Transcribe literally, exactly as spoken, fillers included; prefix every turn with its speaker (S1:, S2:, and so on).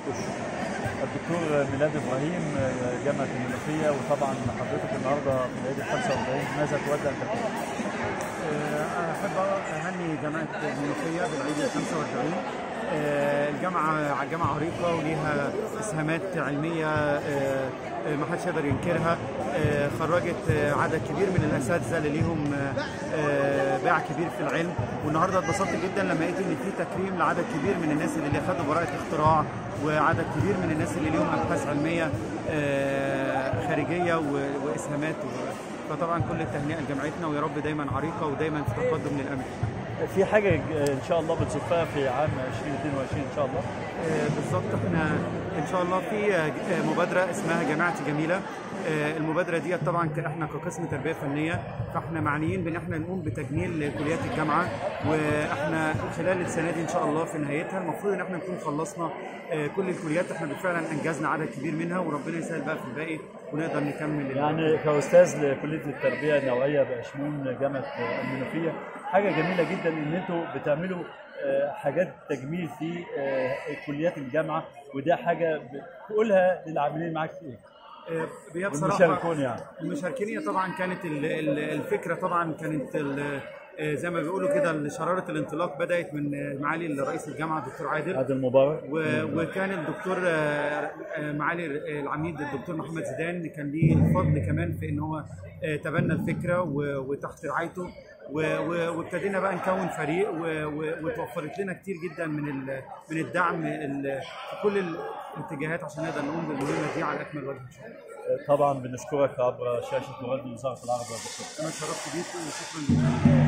S1: الدكتور ميلاد ابراهيم جامعه المنوفيه، وطبعا حضرتك النهارده في العيد ال خمسة وأربعين، ماذا تودع الدكتور؟
S2: احب اهني جامعه المنوفيه بالعيد ال خمسة وأربعين. الجامعه جامعه عريقه وليها اسهامات علميه ما حدش يقدر ينكرها. خرجت عدد كبير من الاساتذه اللي ليهم باع كبير في العلم، والنهارده اتبسطت جدا لما لقيت ان في تكريم لعدد كبير من الناس اللي خدوا براءه اختراع، وعدد كبير من الناس اللي ليهم ابحاث علميه خارجيه واسهامات. فطبعا كل التهنئه لجامعتنا، ويا رب دايما عريقه ودايما في تقدم للامام.
S1: في حاجه ان شاء الله بتشوفها في عام ألفين واثنين وعشرين ان شاء الله؟
S2: بالظبط، احنا ان شاء الله في مبادره اسمها جامعتي جميله. المبادره دي طبعا احنا كقسم تربيه فنيه، فاحنا معنيين بان احنا نقوم بتجميل كليات الجامعه، واحنا خلال السنه دي ان شاء الله في نهايتها المفروض ان احنا نكون خلصنا كل الكليات. احنا فعلا انجزنا عدد كبير منها، وربنا يسهل بقى في الباقي ونقدر نكمل.
S1: يعني كاستاذ لكليه التربيه النوعيه باشمون جامعه المنوفيه، حاجه جميله جدا ان انتوا بتعملوا حاجات تجميل في كليات الجامعه، وده حاجه بتقولها للعاملين معاك في ايه؟
S2: المشاركون يعني المشاركين طبعا كانت الفكره طبعا كانت زي ما بيقولوا كده شراره الانطلاق بدات من معالي رئيس الجامعه الدكتور عادل
S1: عادل مبارك،
S2: وكان الدكتور معالي العميد الدكتور محمد زيدان كان ليه الفضل كمان في ان هو تبنى الفكره وتحت رعايته، وابتدينا بقى نكون فريق، وتوفرت لنا كتير جدا من من الدعم في كل الاتجاهات عشان نقدر نقوم بالمهمه دي على اكمل وجه ان شاء الله.
S1: طبعا بنشكرك عبر شاشه مواد وزاره العرب يا دكتور.
S2: انا اتشرفت بيك وشكرا لك.